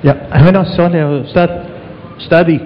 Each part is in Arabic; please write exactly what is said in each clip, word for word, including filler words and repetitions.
يا هنا السؤال يا أستاذ أستاذي.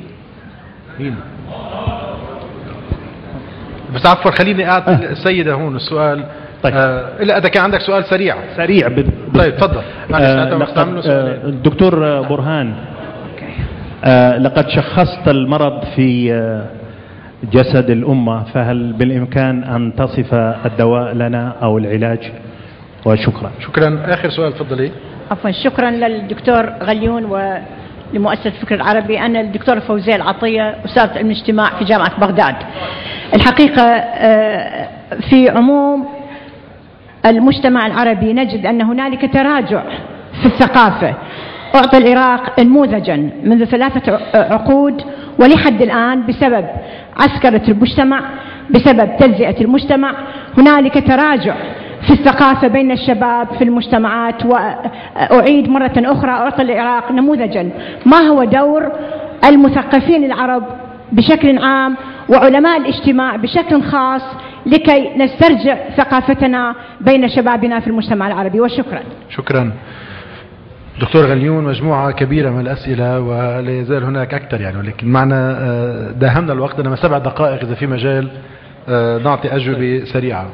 بس عفوا خليني أعطي أه. السيدة هون السؤال. طيب. آه إلا إذا كان عندك سؤال سريع سريع ب... طيب تفضل. آه لقد آه الدكتور برهان آه لقد شخصت المرض في آه جسد الأمة، فهل بالإمكان أن تصف الدواء لنا أو العلاج؟ وشكرا. شكرا. آخر سؤال تفضلي. عفوا شكرا للدكتور غليون ولمؤسسة الفكر العربي. أنا الدكتورة فوزية العطية أستاذة علم الاجتماع في جامعة بغداد. الحقيقة في عموم المجتمع العربي نجد أن هنالك تراجع في الثقافة. أعطي العراق نموذجا منذ ثلاثة عقود ولحد الآن بسبب عسكرة المجتمع، بسبب تجزئة المجتمع، هنالك تراجع في الثقافة بين الشباب في المجتمعات. وأعيد مرة أخرى أعطي العراق نموذجا ما هو دور المثقفين العرب بشكل عام وعلماء الاجتماع بشكل خاص لكي نسترجع ثقافتنا بين شبابنا في المجتمع العربي. وشكرا. شكرا دكتور غليون. مجموعة كبيرة من الأسئلة ولا يزال هناك أكثر يعني، ولكن معنا داهمنا الوقت. أنا سبع دقائق إذا في مجال نعطي أجوبة سريعة.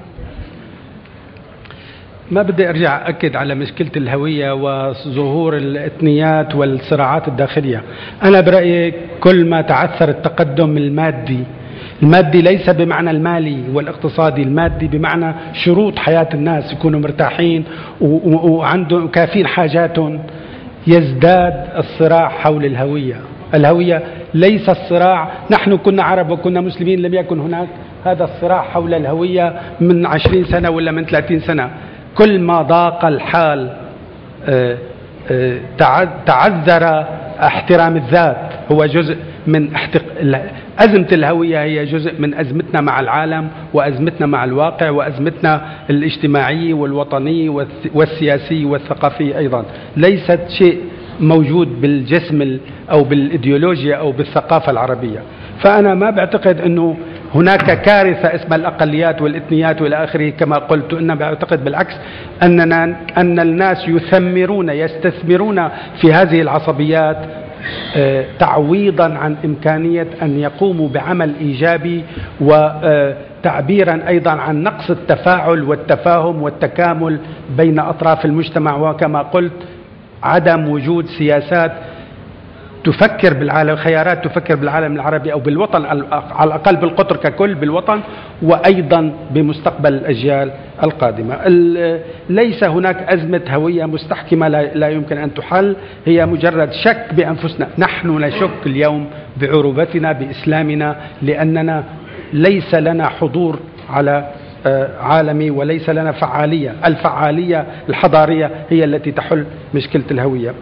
ما بدي أرجع أكد على مشكلة الهوية وظهور الإثنيات والصراعات الداخلية. أنا برأيي كل ما تعثر التقدم المادي، المادي ليس بمعنى المالي والاقتصادي، المادي بمعنى شروط حياة الناس يكونوا مرتاحين وعندهم كافين حاجاتهم، يزداد الصراع حول الهوية. الهوية ليس الصراع، نحن كنا عرب وكنا مسلمين، لم يكن هناك هذا الصراع حول الهوية من عشرين سنة ولا من ثلاثين سنة. كل ما ضاق الحال تعذر احترام الذات، هو جزء من احتق... أزمة الهوية هي جزء من أزمتنا مع العالم وأزمتنا مع الواقع وأزمتنا الاجتماعي والوطني والسياسي والثقافي أيضا، ليست شيء موجود بالجسم أو بالإيديولوجيا أو بالثقافة العربية. فأنا ما بعتقد أنه هناك كارثة اسمها الأقليات والإثنيات والى آخره كما قلت، إنما بعتقد بالعكس أننا أن الناس يثمرون يستثمرون في هذه العصبيات تعويضا عن إمكانية أن يقوموا بعمل إيجابي وتعبيرا أيضا عن نقص التفاعل والتفاهم والتكامل بين أطراف المجتمع. وكما قلت عدم وجود سياسات تفكر بالعالم، خيارات تفكر بالعالم العربي أو بالوطن على الأقل بالقطر ككل بالوطن، وأيضا بمستقبل الأجيال القادمة. ليس هناك أزمة هوية مستحكمة لا يمكن أن تحل، هي مجرد شك بأنفسنا. نحن نشك اليوم بعروبتنا بإسلامنا لأننا ليس لنا حضور على عالمي وليس لنا فعالية. الفعالية الحضارية هي التي تحل مشكلة الهوية.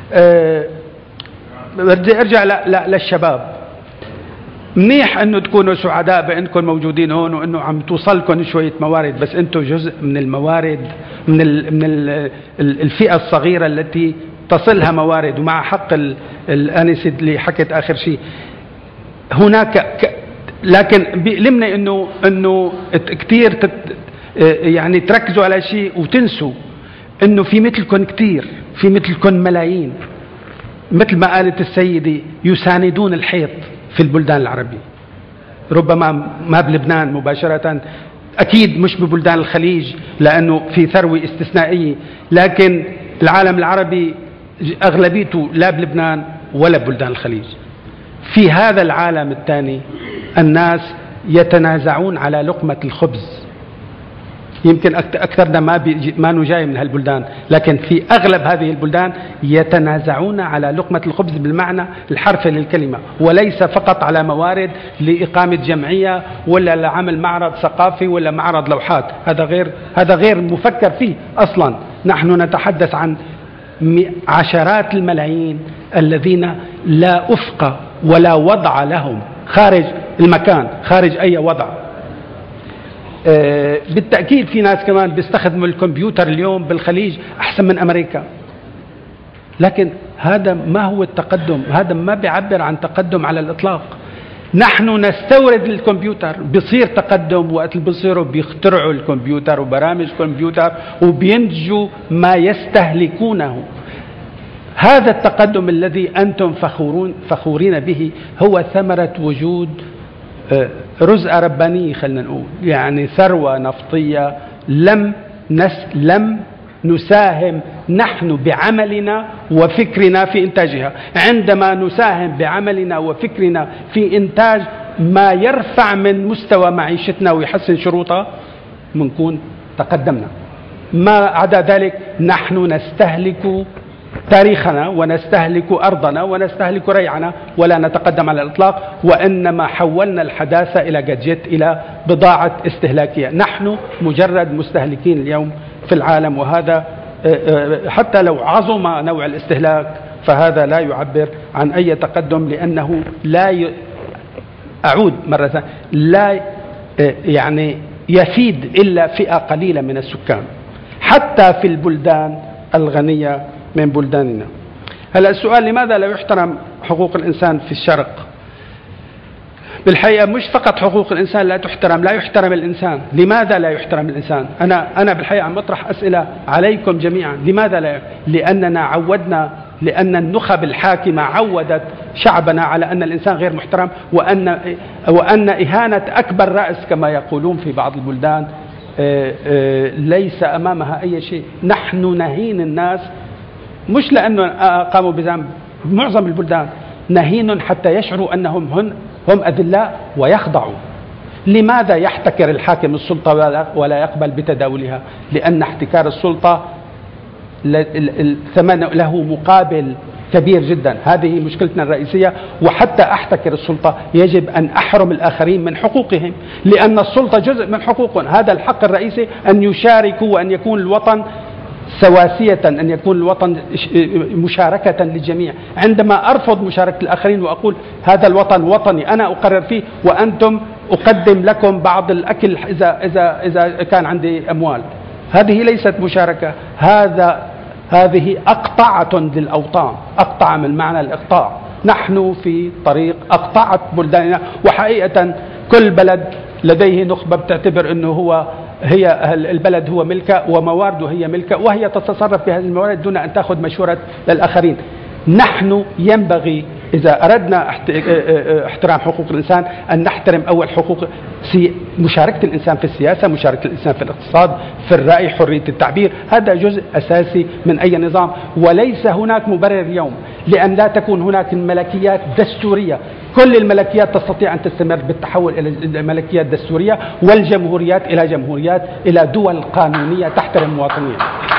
بدي ارجع للشباب. منيح انه تكونوا سعداء بانكم موجودين هون وانه عم توصلكم شويه موارد، بس انتم جزء من الموارد من ال من ال الفئه الصغيره التي تصلها موارد. ومع حق الانسه اللي حكت اخر شيء هناك، لكن بيؤلمني انه انه كثير يعني تركزوا على شيء وتنسوا انه في مثلكم كثير، في مثلكم ملايين، مثل ما قالت السيدة يساندون الحيط في البلدان العربية، ربما ما بلبنان مباشرة، أكيد مش ببلدان الخليج لأنه في ثروة استثنائية، لكن العالم العربي أغلبيته لا بلبنان ولا ببلدان الخليج. في هذا العالم الثاني الناس يتنازعون على لقمة الخبز. يمكن أكثرنا ما بي ما نجاي من هالبلدان، لكن في أغلب هذه البلدان يتنازعون على لقمة الخبز بالمعنى الحرفي للكلمة، وليس فقط على موارد لإقامة جمعية ولا لعمل معرض ثقافي ولا معرض لوحات. هذا غير هذا غير مفكر فيه أصلا. نحن نتحدث عن عشرات الملايين الذين لا أفق ولا وضع لهم خارج المكان، خارج أي وضع. آه بالتأكيد في ناس كمان بيستخدموا الكمبيوتر اليوم بالخليج أحسن من أمريكا، لكن هذا ما هو التقدم، هذا ما بيعبر عن تقدم على الإطلاق. نحن نستورد الكمبيوتر، بيصير تقدم وقت اللي بيصيروا بيخترعوا الكمبيوتر وبرامج كمبيوتر وبينتجوا ما يستهلكونه. هذا التقدم الذي أنتم فخورون فخورين به هو ثمرة وجود رزقة ربانية، خلينا نقول يعني ثروة نفطية لم نس لم نساهم نحن بعملنا وفكرنا في إنتاجها. عندما نساهم بعملنا وفكرنا في إنتاج ما يرفع من مستوى معيشتنا ويحسن شروطها بنكون تقدمنا. ما عدا ذلك نحن نستهلك تاريخنا ونستهلك أرضنا ونستهلك ريعنا ولا نتقدم على الإطلاق، وإنما حولنا الحداثة إلى جادجت، إلى بضاعة استهلاكية. نحن مجرد مستهلكين اليوم في العالم، وهذا حتى لو عظم نوع الاستهلاك فهذا لا يعبر عن أي تقدم، لأنه لا ي... أعود مرة ثانية لا يعني يفيد إلا فئة قليلة من السكان حتى في البلدان الغنية من بلداننا. هلا السؤال لماذا لا يحترم حقوق الإنسان في الشرق؟ بالحقيقة مش فقط حقوق الإنسان لا تحترم، لا يحترم الإنسان. لماذا لا يحترم الإنسان؟ أنا أنا بالحقيقة عم بطرح أسئلة عليكم جميعا. لماذا لا؟ لأننا عودنا، لأن النخب الحاكمة عودت شعبنا على أن الإنسان غير محترم، وأن وأن إهانة أكبر رأس كما يقولون في بعض البلدان ليس أمامها أي شيء. نحن نهين الناس مش لأنه قاموا بذنب، معظم البلدان نهين حتى يشعروا أنهم هن هم أذلاء ويخضعوا. لماذا يحتكر الحاكم السلطة ولا يقبل بتداولها؟ لأن احتكار السلطة الثمن له مقابل كبير جدا. هذه مشكلتنا الرئيسية. وحتى أحتكر السلطة يجب أن أحرم الآخرين من حقوقهم، لأن السلطة جزء من حقوقهم. هذا الحق الرئيسي، أن يشاركوا وأن يكون الوطن سواسية، أن يكون الوطن مشاركة للجميع. عندما أرفض مشاركة الآخرين وأقول هذا الوطن وطني أنا أقرر فيه وأنتم أقدم لكم بعض الأكل إذا إذا إذا كان عندي أموال، هذه ليست مشاركة. هذا هذه أقطعة للأوطان، أقطع من معنى الإقطاع. نحن في طريق أقطعت بلداننا، وحقيقة كل بلد لديه نخبة بتعتبر أنه هو هي البلد هو ملكه وموارده هي ملكه، وهي تتصرف بهذه الموارد دون أن تأخذ مشورة للآخرين. نحن ينبغي إذا أردنا احترام حقوق الإنسان أن نحترم أول حقوق مشاركة الإنسان في السياسة، مشاركة الإنسان في الاقتصاد، في الرأي، حرية التعبير. هذا جزء أساسي من أي نظام، وليس هناك مبرر اليوم لأن لا تكون هناك الملكيات دستورية. كل الملكيات تستطيع أن تستمر بالتحول إلى الملكيات الدستورية، والجمهوريات إلى جمهوريات، إلى دول قانونية تحترم مواطنيها.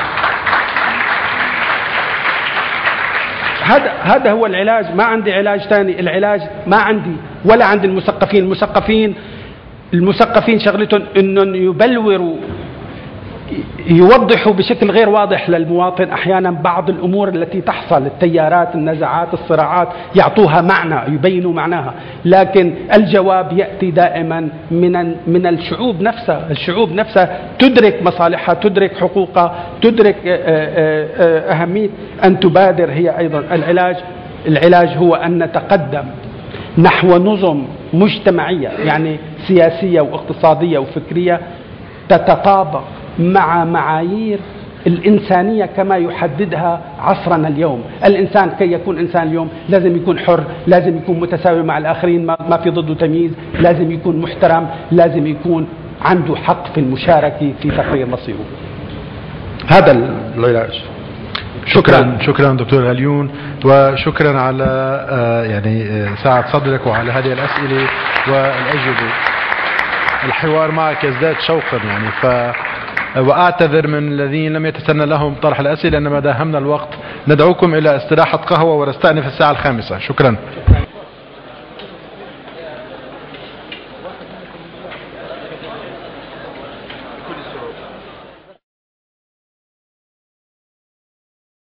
هذا هذا هو العلاج. ما عندي علاج ثاني. العلاج ما عندي ولا عند المثقفين. المثقفين المثقفين شغلتهم انهم يبلوروا، يوضحوا بشكل غير واضح للمواطن احيانا بعض الامور التي تحصل، التيارات، النزاعات، الصراعات، يعطوها معنى، يبينوا معناها. لكن الجواب ياتي دائما من من الشعوب نفسها. الشعوب نفسها تدرك مصالحها، تدرك حقوقها، تدرك اهميه ان تبادر هي ايضا. العلاج العلاج هو ان نتقدم نحو نظم مجتمعيه، يعني سياسيه واقتصاديه وفكريه تتطابق مع معايير الإنسانية كما يحددها عصرنا اليوم. الإنسان كي يكون إنسان اليوم لازم يكون حر، لازم يكون متساوي مع الآخرين، ما في ضده تمييز، لازم يكون محترم، لازم يكون عنده حق في المشاركة في تقرير مصيره. هذا العلاج. شكرا شكرا دكتور غليون، وشكرا على يعني سعة صدرك وعلى هذه الأسئلة والأجوبة. الحوار معك يزداد شوقا يعني، ف وأعتذر من الذين لم يتسنى لهم طرح الأسئلة، إنما داهمنا الوقت. ندعوكم إلى استراحة قهوة ونستأنف الساعة الخامسة. شكرا.